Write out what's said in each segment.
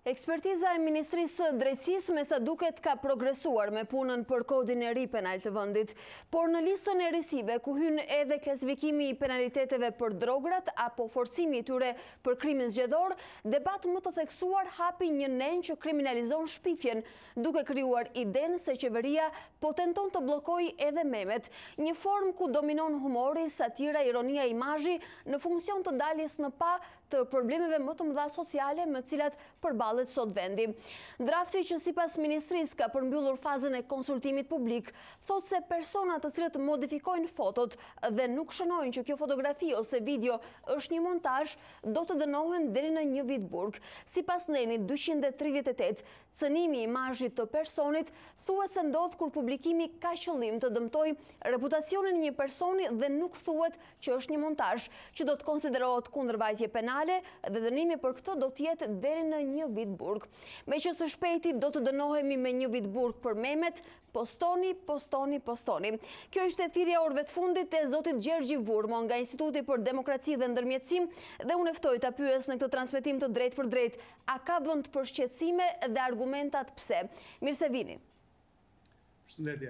Ekspertiza e Ministrisë së Drejtësisë me sa duket ka progresuar me punën për kodin e ri penal të vendit, por në listën e risive ku hyn edhe klasifikimi i penaliteteve për drograt apo forcimi i tyre për krimin zgjedhor, debat më të theksuar hapi një nen që kriminalizon shpifjen, duke krijuar idenë se qeveria po tenton të bllokojë edhe memet, një formë ku dominon humori, satira, ironia, imazhi në funksion të daljes në pa të problemeve më të mëdha sociale me të cilat përballet sot vendi. Drafti që sipas ministrisë ka përmbyllur fazën e konsultimit publik, thotë se persona të cilët modifikojnë fotot dhe nuk shënojnë që kjo fotografi ose video është një montazh, do të dënohen deri në 1 vit burg. Sipas nenit 238, cënimi i imazhit të personit thuhet se ndodh kur publikimi ka qëllim të dëmtojë reputacionin e një personi dhe nuk thuhet që është një montazh, që do të konsiderohet kundërvajtje penale dhe dënimi për këtë do të jetë deri në 1 vit burg. Meqë së shpejti do të dënohemi me 1 vit burg për memet, postoni. Kjo ishte thirrja orëve të fundit e zotit Gjergji Vurmo nga Instituti për Demokraci dhe Ndërmjetësim dhe unë ftoj ta pyes në këtë transmetim të drejtë për drejtë, a ka vend për shqetësime dhe argumentat pse? Mirë se vini. Përshëndetje.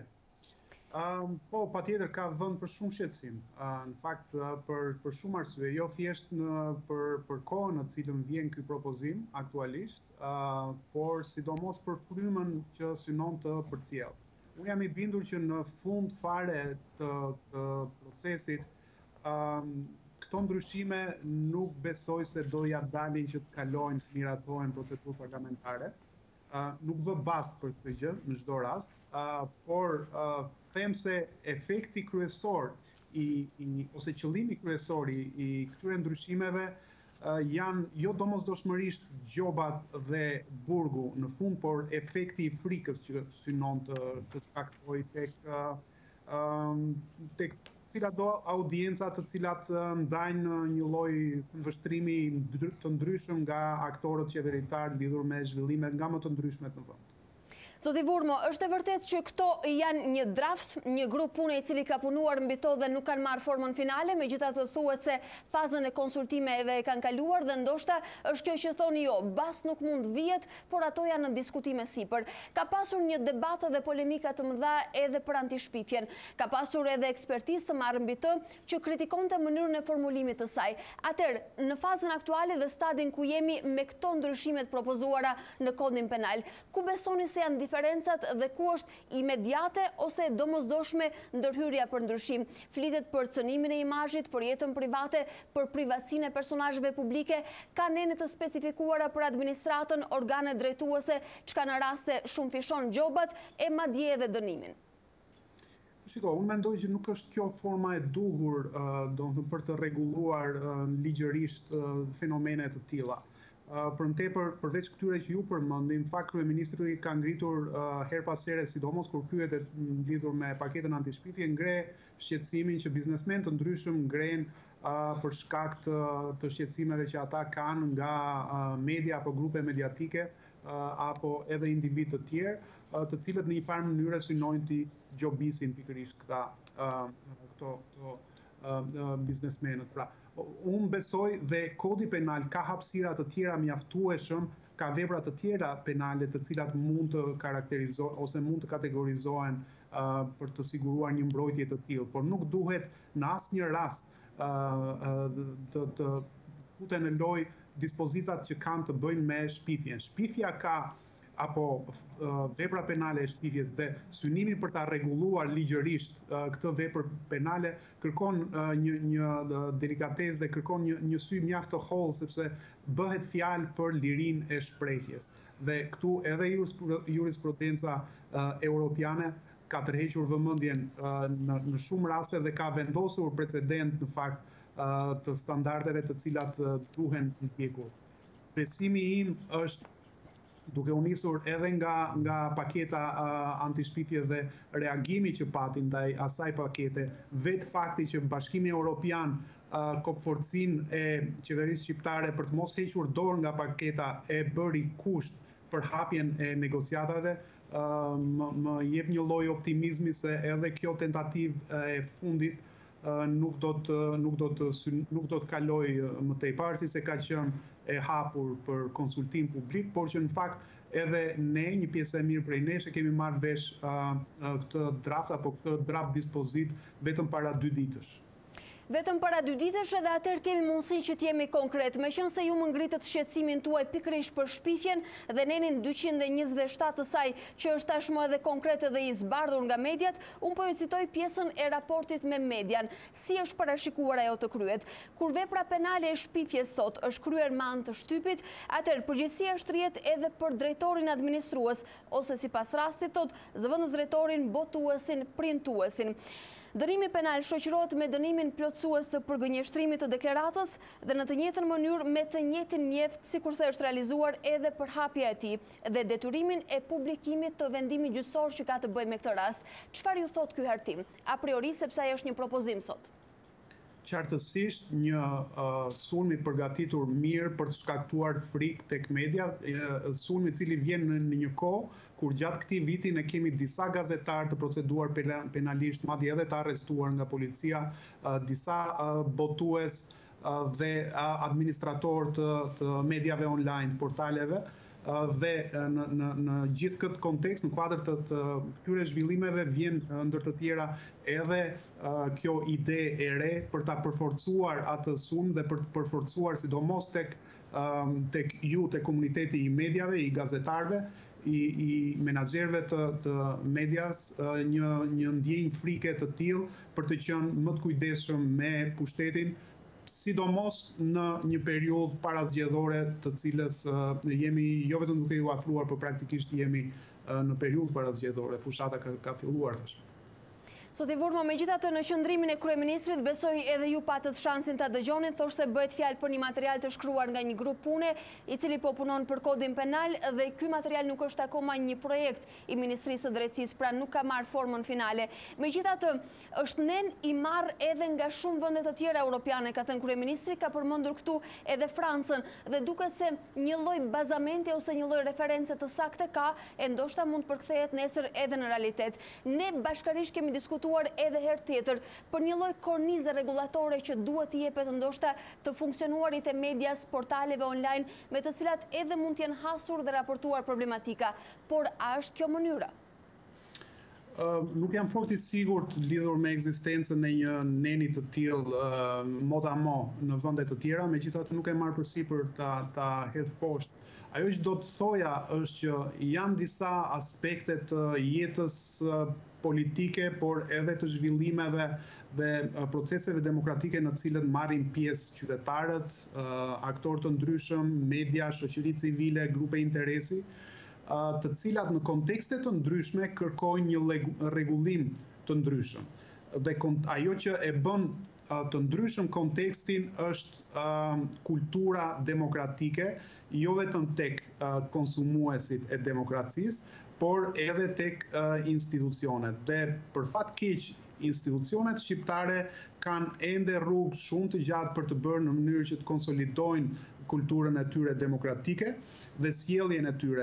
Po, patjetër ka vend për shumë shqetësim. Në fakt, për shumë arsye, jo thjesht për kohën në cilën vjen ky propozim aktualisht, por sidomos për frymën që synon të përcjellë. Unë jam i bindur që në fund fare të procesit, këto ndryshime nuk besoj se do ja dalin që të kalojnë, të miratohen procedurë parlamentare. Nuk vë bas për këtë gjë në çdo rast, por them se efekti kryesor ose qëllimi kryesor i këtyre ndryshimeve janë jo domosdoshmërisht gjobat dhe burgu në fund, por efekti i frikës që synon të shkaktojë tek cilat do audienca të cilat ndajnë një lloj vështrimi të ndryshëm nga aktorët qeveritar lidhur me zhvillimet nga më të ndryshmet në vend. Zoti Vurmo, është e vërtet që këto janë një draft, një grup pune i cili ka punuar mbi to dhe nuk kanë marrë formën finale, megjithatë thuhet se fazën e konsultimeve e kanë kaluar dhe ndoshta është kjo që thoni jo, bas nuk mund vihet, por ato janë në diskutime sipër. Ka pasur një debat dhe polemika të mëdha edhe për antishpifjen. Ka pasur edhe ekspertizë të marrë mbi të që kritikonte mënyrën e formulimit të saj. Atëherë, në fazën aktuale dhe stadin ku jemi me këto ndryshimet propozuara në kodin penal, ku besoni se janë diferencat dhe ku është imediate ose domosdoshme ndërhyrja për ndryshim? Flitet për cënimin e imazhit, për jetën private, për privatësinë e personazheve publike, ka nene të specifikuara për administratën, organe drejtuese, çka në raste shumë fishon gjobat e madje edhe dënimin. Shiko, unë mendoj që nuk është kjo forma e duhur për të rregulluar ligjërisht fenomene të tilla. Për në tepër, përveç këtyre që ju përmendin, në fakt kryeministri ka ngritur her pas here, sidomos kur pyetet lidhur me paketën antishpifje, ngre shqetësimin që biznesmen të ndryshëm ngren për shkak të shqetësimeve që ata kanë nga media apo grupe mediatike apo edhe individ të tjerë, të cilët në një farë mënyrë synojnë të gjobisin pikërisht këto biznesmenët. Pra, unë besoj dhe kodi penal ka hapësira të tjera mjaftueshëm, ka vepra të tjera penale të cilat mund të karakterizohen ose mund të kategorizohen për të siguruar një mbrojtje të tillë, por nuk duhet në asnjë rast të futen në lojë dispozitat që kanë të bëjnë me shpifjen. Shpifja apo vepra penale e shpifjes dhe synimi për ta rregulluar ligjërisht këtë vepër penale kërkon një delikatesë dhe kërkon një sy mjaft të hollë, sepse bëhet fjalë për lirinë e shprehjes. Dhe këtu edhe jurisprudenca europiane ka tërhequr vëmendjen në shumë raste dhe ka vendosur precedent në fakt të standardeve të cilat duhen ndjekur. Besimi im është, duke u nisur edhe nga paketa antishpifje dhe reagimi që pati ndaj asaj pakete, vetë fakti që Bashkimi Evropian kopforcin e qeverisë shqiptare për të mos hequr dorë nga paketa e bëri kusht për hapjen e negociatave, më jep një lloj optimizmi se edhe kjo tentativë e fundit nuk do të kaloj më tej, pavarësisht se ka qenë e hapur për konsultim publik, por që në fakt edhe ne, një pjesë e mirë prej nesh, kemi marrë vesh këtë draft apo këtë draft dispozit vetëm para 2 ditësh. Vetëm para 2 ditësh edhe atër kemi mundësi që t'jemi konkret. Me qënë se ju më ngritët shqetësimin tuaj pikrish për shpifjen dhe nenin 227 të saj që është tashmë edhe konkret edhe i zbardhur nga mediat, unë po ju citoj pjesën e raportit me median. Si është parashikuar ajo të kryet? Kur vepra penale e shpifjes sot është kryer me anë të shtypit, atër përgjegjësia është rrihet edhe për drejtorin administrues, ose si pas rastit tot, zëvendës drejtorin, botuesin, printuesin. Dënimi penal shoqërohet me dënimin plotësues të përgënjeshtrimit të deklaratës dhe në të njëjtën mënyrë me të njëjtin mjeft sikurse është realizuar edhe për hapja e tij dhe detyrimin e publikimit të vendimit gjyqësor që ka të bëjë me këtë rast. Çfarë ju thot ky hartim? A priori sepse ai është një propozim sot. Qartësisht një sulm i përgatitur mirë për të shkaktuar frikë tek media, sulm i cili vjen në një kohë kur gjatë këtij viti ne kemi disa gazetarë të proceduar penalisht, madje edhe të arrestuar nga policia, disa botues dhe administrator të mediave online, të portaleve, dhe në gjithë këtë kontekst, në kuadër të këtyre zhvillimeve vjen ndër të tjera edhe kjo ide e re për ta përforcuar atë sulm dhe për të përforcuar sidomos tek ju, tek komuniteti i mediave, i gazetarëve, i menaxherëve të medias, një ndjenjë frike të tillë për të qenë më të kujdesshëm me pushtetin, sidomos në një periudhë parazgjedhore të cilës jemi jo vetëm duke ju afruar, por praktikisht jemi në periudhë parazgjedhore. Fushata ka filluar tash. Sot i vurmo, megjithatë në qëndrimin e kryeministrit, besoj edhe ju patët shansin ta dëgjonin, thoshte se bëhet fjalë për një material të shkruar nga një grup pune, i cili po punon për kodin penal dhe ky material nuk është akoma një projekt i Ministrisë së Drejtësisë, pra nuk ka marrë formën finale. Megjithatë, është nen i marrë edhe nga shumë vende të tjera europiane, ka thënë kryeministri, ka përmendur këtu edhe Francën dhe duket se një lloj bazamenti ose një lloj reference të saktë ka, e ndoshta mund të përkthehet nesër edhe në realitet. Ne bashkërisht kemi diskutuar edhe herë tjetër për një lloj kornize rregullatore që duhet të jepet ndoshta të funksionuarit e medias, portaleve online, me të cilat edhe mund të jenë hasur dhe raportuar problematika. Por a është kjo mënyra? Nuk jam fort i sigurt lidhur me ekzistencën e një neni të tillë motamo në vende të tjera, megjithatë nuk e marr përsipër ta hedh poshtë. Ajo që do të thoja është që janë disa aspekte të jetës politike, por edhe të zhvillimeve dhe proceseve demokratike në cilët marrin pjesë qytetarët, aktorë të ndryshëm, media, shoqëri civile, grupe interesi, të cilat në kontekste të ndryshme kërkojnë një rregullim të ndryshëm. Dhe ajo që e bën të ndryshëm kontekstin është kultura demokratike, jo vetëm tek konsumuesit e demokracisë, por edhe tek institucionet. Dhe për fat keq, institucionet shqiptare kanë ende rrugë shumë të gjatë për të bërë në mënyrë që të konsolidojnë kulturën e tyre demokratike dhe sjelljen e tyre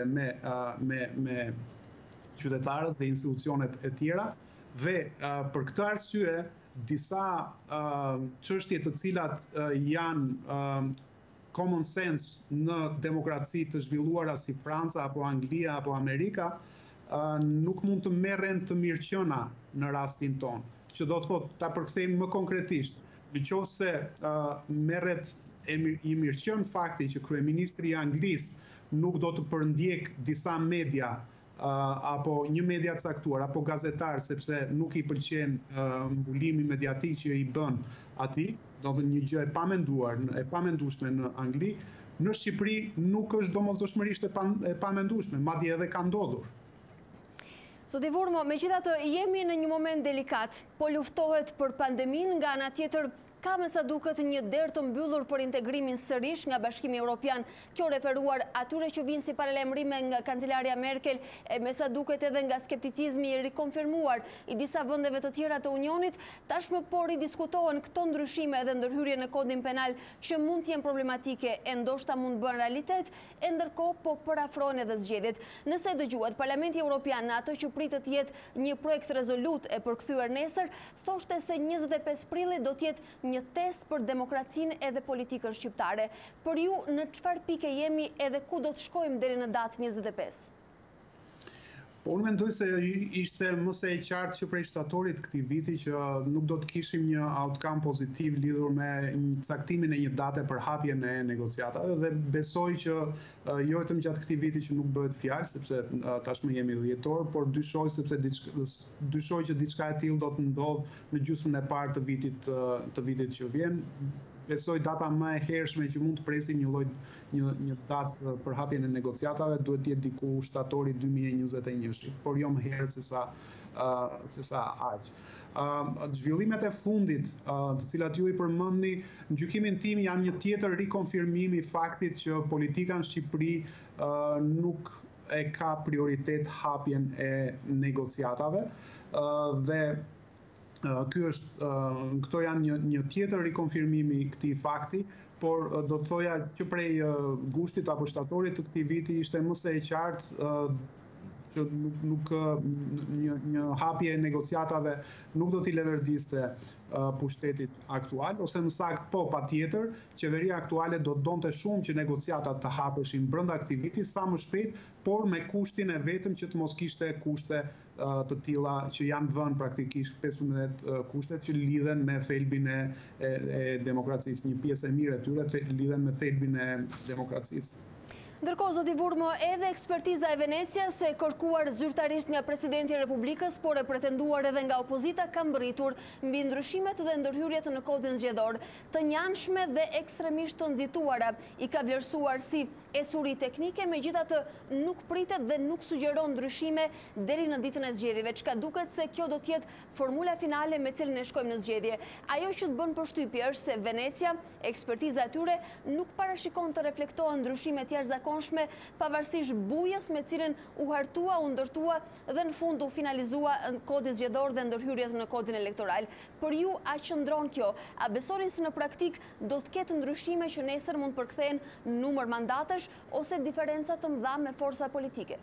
me qytetarët dhe institucionet e tjera. Dhe për këtë arsye, disa çështje të cilat janë common sense në demokraci të zhvilluara si Franca, apo Anglia, apo Amerika, nuk mund të merren të mirëqëna në rastin tonë. Që do të thotë, ta përkthejmë më konkretisht, nëse merret i mirëqen fakti që kryeministri i Anglisë nuk do të përndjek disa media apo një media caktuar apo gazetar sepse nuk i pëlqen mbulimi mediatik që i bën atij, do të një gjë e pamendueshme në Angli, në Shqipëri nuk është domosdoshmërisht e pamendueshme, madje edhe ka ndodhur. Zoti Vurmo, megjithatë jemi në një moment delikat, po luftohet për pandemin, nga ana tjetër ka me sa duket një derë të mbyllur për integrimin sërish nga Bashkimi Evropian, kjo referuar atyre që vinë si paralajmërime nga kancelaria Merkel, e me sa duket edhe nga skepticizmi i rikonfirmuar i disa vendeve të tjera të Unionit, tashmë po ridiskutohen këto ndryshime edhe ndërhyrje në kodin penal që mund të jenë problematike e ndoshta mund bën realitet, e ndërkohë po parafrohen edhe zgjedhjet. Nëse dëgjuat Parlamenti Evropian në atë që pritet të jetë një projekt rezolut e përkthyer nesër, thoshte se 25 prilli do të jetë një test për demokracinë edhe politikën shqiptare. Për ju, në çfarë pike jemi edhe ku do të shkojmë deri në datë 25? Po unë mendoj se ishte më së e qartë që prej shtatorit këtij viti që nuk do të kishim një outcome pozitiv lidhur me caktimin e një date për hapjen e negociatave dhe besoj që jo vetëm gjatë këtij viti që nuk bëhet fjalë sepse tashmë jemi dhjetor, por dyshoj që diçka e tillë do të ndodhë në gjysmën e parë të vitit që vjen. Besoj data më e hershme që mund të presim një datë për hapjen e negociatave duhet të jetë diku shtatori 2021, por jo më herët se sa aq. Zhvillimet e fundit, të cilat ju i përmendni, në gjykimin tim janë një tjetër rikonfirmim i faktit që politika në Shqipëri nuk e ka prioritet hapjen e negociatave dhe këto janë një tjetër rikonfirmimi i këtij fakti, por do të thoja që prej gushtit apo shtatorit të këtij viti ishte më së e qartë që një hapje e negociatave nuk do t'i leverdiste pushtetit aktual, ose në sakt po patjetër, qeveria aktuale do të donte shumë që negociatat të hapeshin brenda këtij viti sa më shpejt, por me kushtin e vetëm që të mos kishte kushte të tilla që janë vënë praktikisht 15 kushtet që lidhen me thelbin e demokracisë. Një pjesë e mirë e tyre lidhen me thelbin e demokracisë. Ndërkohë, zoti Vurmo, edhe ekspertiza e Venecias e kërkuar zyrtarisht nga presidenti i Republikës, por e pretenduar edhe nga opozita, ka mbërritur mbi ndryshimet dhe ndërhyrjet në kodin zgjedhor, të njanshme dhe ekstremisht të nxituara. I ka vlerësuar si ecuri teknike, megjithatë nuk pritet dhe nuk sugjeron ndryshime deri në ditën e zgjedhjeve, çka duket se kjo do të jetë formula finale me cilën ne shkojmë në zgjedhje. Ajo që të bën përshtypje është se Venecia, ekspertiza e tyre, nuk parashikon të reflektohen ndryshime të jashtëzakonshme pavarësisht bujës me cilën u hartua, u ndërtua dhe në fund u finalizua kodi zgjedhor dhe ndërhyrjet në kodin elektoral. Për ju, a qëndron kjo? A besoni se në praktik do të ketë ndryshime që nesër mund përkthehen numër mandatesh ose diferenca të mëdha me forca politike?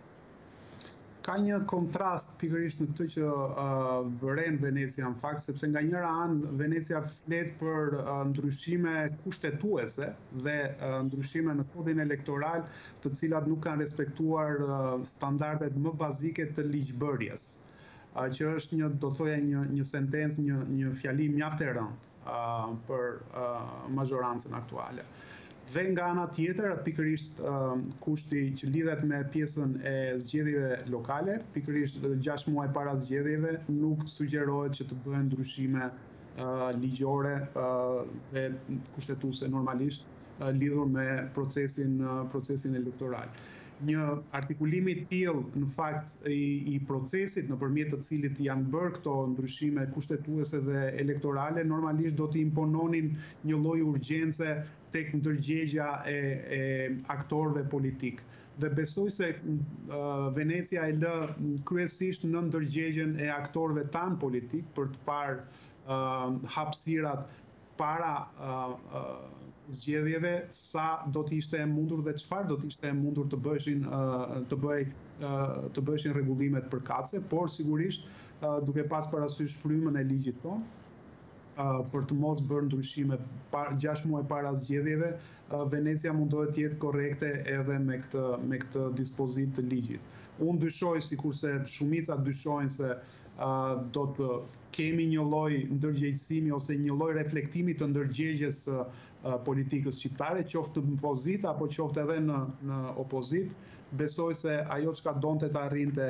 Ka një kontrast pikërisht në këtë që vëren Venecia në fakt, sepse nga njëra anë Venecia flet për ndryshime kushtetuese dhe ndryshime në kodin elektoral, të cilat nuk kanë respektuar standardet më bazike të ligjbërjes, që është do thoya një sentencë, një fjali mjaft e rëndë për mazhorancën aktuale. Dhe nga ana tjetër, pikërisht kushti që lidhet me pjesën e zgjedhjeve lokale, pikërisht 6 muaj para zgjedhjeve, nuk sugjerohet që të bëhen ndryshime ligjore dhe kushtetuese normalisht lidhur me procesin elektoral. Një artikulim i tillë në fakt i procesit nëpërmjet të cilit janë bërë këto ndryshime kushtetuese dhe elektorale normalisht do të impononin një lloj urgjence tek ndërgjegja e aktorëve politik. Dhe besoj se Venecia e lë kryesisht në ndërgjegjen e aktorëve tanë politik për të parë hapësirat para zgjedhjeve sa do të ishte e mundur dhe çfarë do të ishte e mundur të bëheshin rregullimet përkatëse, por sigurisht duke pas parasysh frymën e ligjit tonë për të mos bërë ndryshime 6 muaj para zgjedhjeve, Venecia mundohet të jetë korrekte edhe me këtë dispozit të ligjit. Unë dyshoj, sikurse shumica dyshojnë se do të kemi një lloj ndërgjegjësimi ose një lloj reflektimi të ndërgjegjes së politikës shqiptare, qoftë në pozitë apo qoftë edhe në opozitë. Besoj se ajo çka donte të arrinte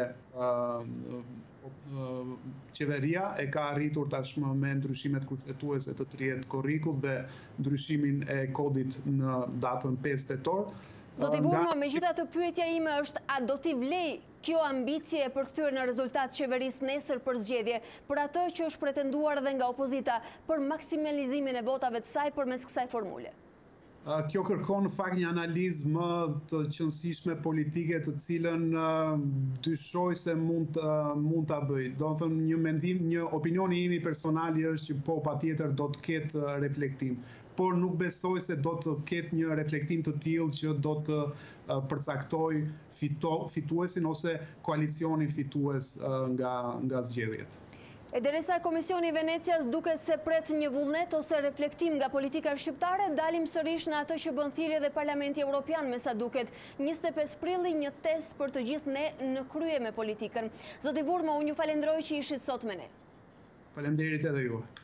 qeveria e ka arritur tashmë me ndryshimet kushtetuese të trihet korrikut dhe ndryshimin e kodit në datën 5 tetor. Zoti Vurmo, megjithatë pyetja ime është, a do t'i vlej kjo ambicie e përkthyer në rezultat qeverisë nesër për zgjedhje, për atë që është pretenduar edhe nga opozita për maksimalizimin e votave të saj përmes kësaj formule? Kjo kërkon në fakt një analizë më të qëndësishme politike të cilën dyshoj se mund ta bëj. Do të thënë një mendim, një opinioni im personal është që po patjetër do të ketë reflektim, por nuk besoj se do të ketë një reflektim të tillë që do të përcaktoj fituesin ose koalicionin fitues nga zgjedhjet. E derisa Komisioni i Venecias duket se pret një vullnet ose reflektim nga politika shqiptare, dalim sërish në atë që bën thirrje dhe Parlamenti Evropian me sa duket 25 prilli, një test për të gjithë ne në krye me politikën. Zoti Vurmo, unë ju falenderoj që ishit sot me ne. Faleminderit edhe ju.